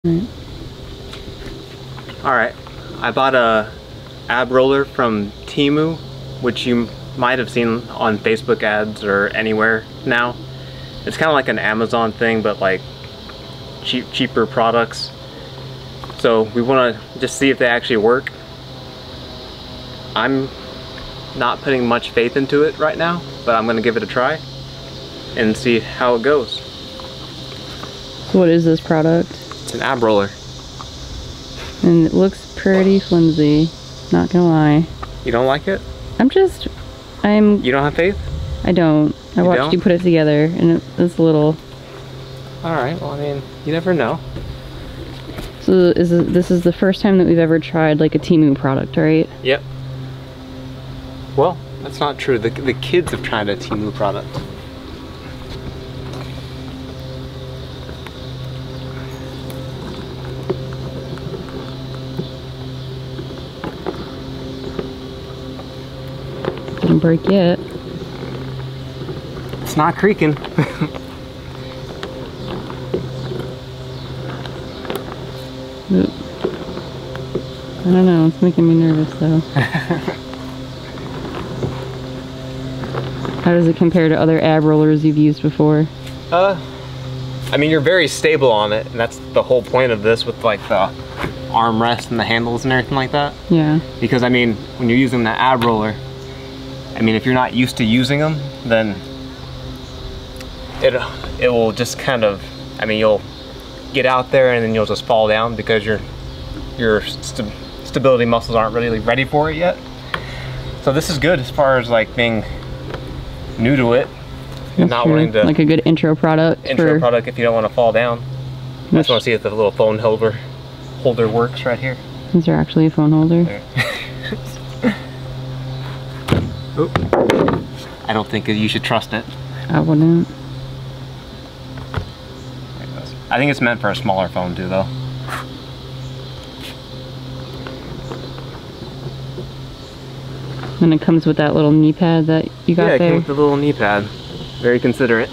Right. Alright, I bought a ab roller from Temu, which you might have seen on Facebook ads or anywhere now. It's kind of like an Amazon thing, but like cheaper products. So we want to just see if they actually work. I'm not putting much faith into it right now, but I'm going to give it a try and see how it goes. So what is this product? It's an ab roller. And it looks pretty flimsy, not gonna lie. You don't like it? You don't have faith? I don't. I watched you put it together and it's a little... Alright, well I mean, you never know. So this is the first time that we've ever tried like a Temu product, right? Yep. Well, that's not true. The kids have tried a Temu product. Didn't break yet. It's not creaking. I don't know, it's making me nervous though. How does it compare to other ab rollers you've used before? I mean, you're very stable on it, and that's the whole point of this with like the armrest and the handles and everything like that. Yeah. Because I mean, when you're using the ab roller, I mean, if you're not used to using them, then it will just kind of, I mean, you'll get out there and then you'll just fall down because your stability muscles aren't really ready for it yet. So this is good as far as like being new to it and not wanting to, like a good intro product. Product if you don't want to fall down. I just want to see if the little phone holder works right here. Is there actually a phone holder? I don't think you should trust it. I wouldn't. I think it's meant for a smaller phone too, though. And it comes with that little knee pad that you got there? Yeah, it came with the little knee pad. Very considerate.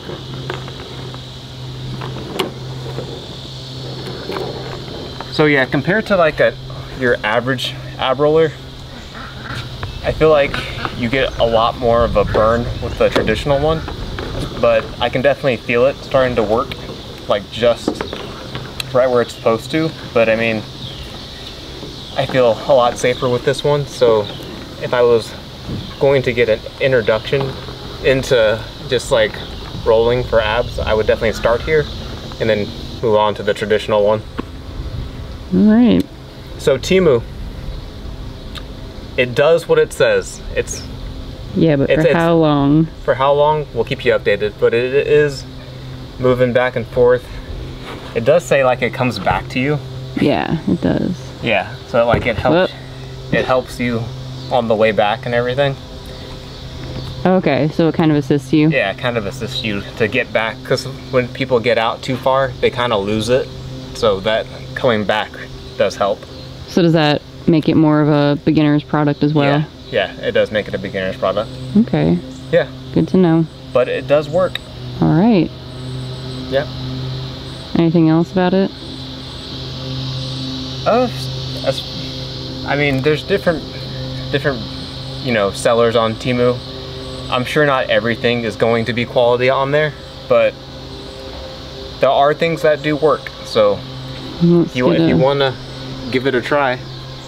So yeah, compared to like your average ab roller, I feel like you get a lot more of a burn with the traditional one, but I can definitely feel it starting to work, like just right where it's supposed to. But I mean, I feel a lot safer with this one, so if I was going to get an introduction into just like rolling for abs, I would definitely start here and then move on to the traditional one. All right. So Temu, it does what it says. Yeah, but for how long? For how long? We'll keep you updated, but it is moving back and forth. It does say like it comes back to you. Yeah, it does. Yeah, so like it helps. It helps you on the way back and everything. Okay, so it kind of assists you? Yeah, it kind of assists you to get back, because when people get out too far, they kind of lose it. So that coming back does help. So does that make it more of a beginner's product as well? Yeah, it does make it a beginner's product. Okay. Yeah. Good to know. But it does work. All right. Yep. Anything else about it? I mean, there's different, you know, sellers on Temu. I'm sure not everything is going to be quality on there, but there are things that do work. So if you want to give it a try.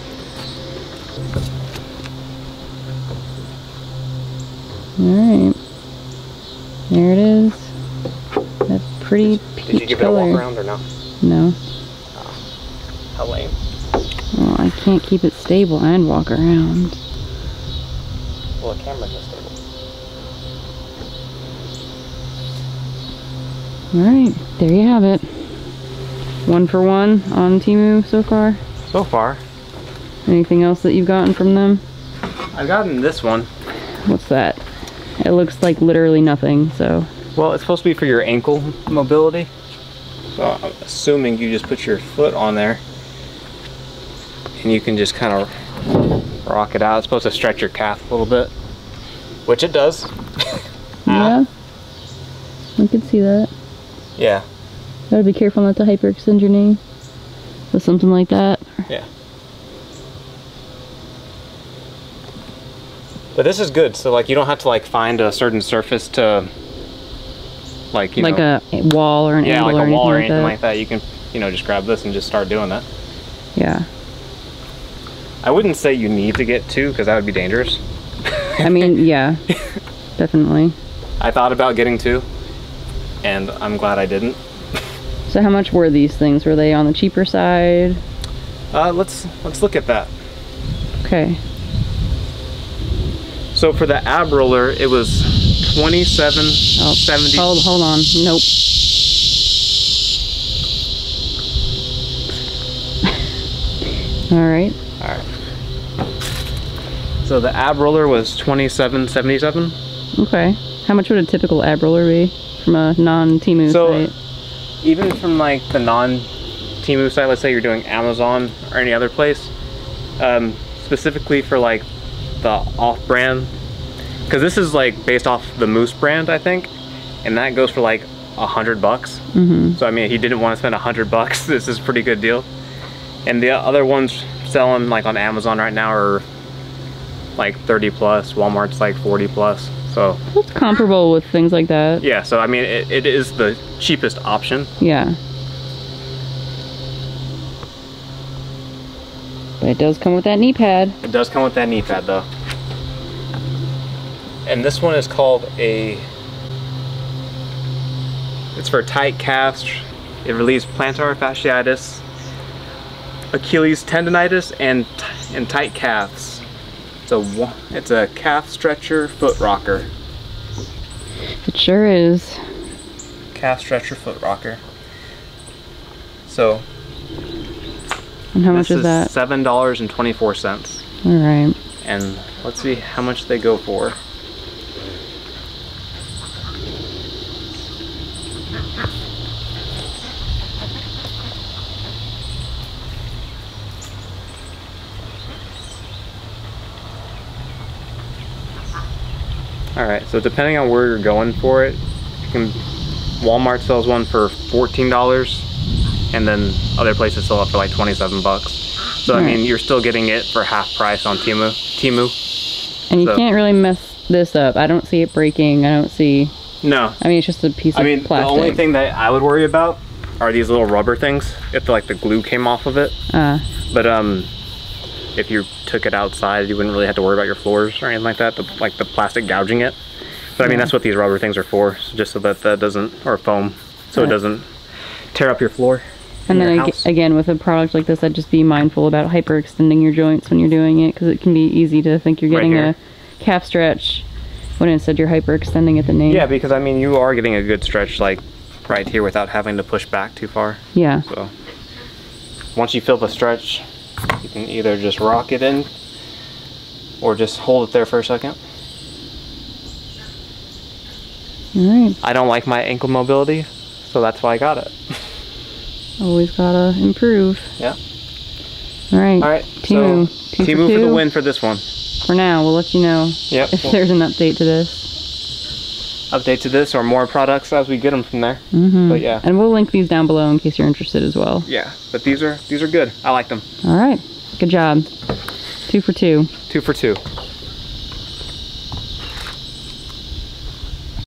Alright. There it is. That pretty peach color. Did you give it a walk around or no? No. Oh, how lame. Well, I can't keep it stable and walk around. Well, the camera's not stable. Alright, there you have it. 1 for 1 on Temu so far? So far. Anything else that you've gotten from them? I've gotten this one. What's that? It looks like literally nothing, so... Well, it's supposed to be for your ankle mobility. So I'm assuming you just put your foot on there and you can just kind of rock it out. It's supposed to stretch your calf a little bit, which it does. Yeah, I could see that. Yeah. Gotta be careful not to hyperextend your knee. With something like that. Yeah. But this is good, so like you don't have to like find a certain surface to like, you like know, a wall or an yeah, angle like a or wall or anything anything like like that. You can, you know, just grab this and just start doing that. Yeah. I wouldn't say you need to get two because that would be dangerous. I mean, yeah, definitely. I thought about getting two, and I'm glad I didn't. So how much were these things? Were they on the cheaper side? Let's look at that. Okay. So for the ab roller, it was $27.70. Hold on. Nope. All right. All right. So the ab roller was $27.77. Okay. How much would a typical ab roller be from a non-Temu site? Even from like the non-Temu site, let's say you're doing Amazon or any other place, specifically for like the off-brand, because this is like based off the Moose brand, I think, and that goes for like $100. Mm-hmm. So I mean, if you didn't want to spend $100, this is a pretty good deal. And the other ones selling like on Amazon right now are like 30 plus. Walmart's like 40 plus. So it's comparable with things like that. yeah, so I mean, it is the cheapest option. Yeah. But it does come with that knee pad. It does come with that knee pad though. And this one is called it's for tight calves. It relieves plantar fasciitis, Achilles tendonitis, and tight calves. It's a calf stretcher foot rocker. It sure is. Calf stretcher foot rocker. So And how much this is that? $7.24. All right. And let's see how much they go for. Alright, so depending on where you're going for it, Walmart sells one for $14, and then other places sell it for like 27 bucks. So I mean, you're still getting it for half price on Temu. And you can't really mess this up. I don't see it breaking. I don't see... No. I mean, it's just a piece of plastic. The only thing that I would worry about are these little rubber things, if like the glue came off of it. But if you took it outside, you wouldn't really have to worry about your floors or anything like that, like the plastic gouging it. But I mean, that's what these rubber things are for, just so that that doesn't, or foam, so it doesn't tear up your floor. And then again, with a product like this, I'd just be mindful about hyperextending your joints when you're doing it, because it can be easy to think you're getting a calf stretch when instead you're hyperextending at the knee. Yeah, because I mean, you are getting a good stretch like right here without having to push back too far. Yeah. So once you feel the stretch, you can either just rock it in or just hold it there for a second. Alright. I don't like my ankle mobility, so that's why I got it. Always gotta improve. Yeah. Alright. Alright, Temu. so Temu for the win for this one. For now, we'll let you know if there's an update to this. Update to this or more products as we get them from there. But yeah. And we'll link these down below in case you're interested as well. Yeah, but these are good. I like them. Alright. Good job. 2 for 2. 2 for 2.